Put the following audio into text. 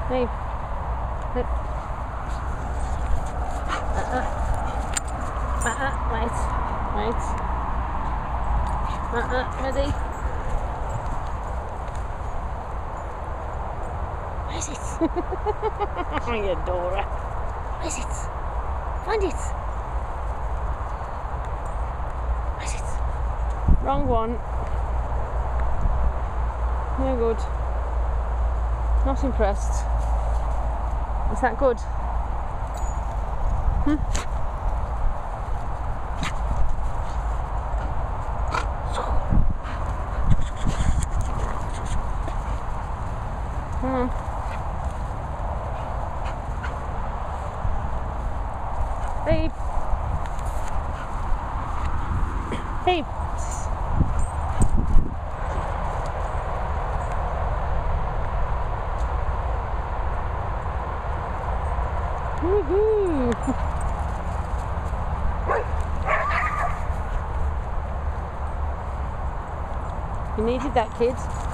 Hey. Wait. Ready? Where's it? Oh, you Dora. Where's it? Find it. Where's it? Wrong one. No good. Not impressed. Is that good? Come on. Babe. Babe. Woohoo! You needed that, kid.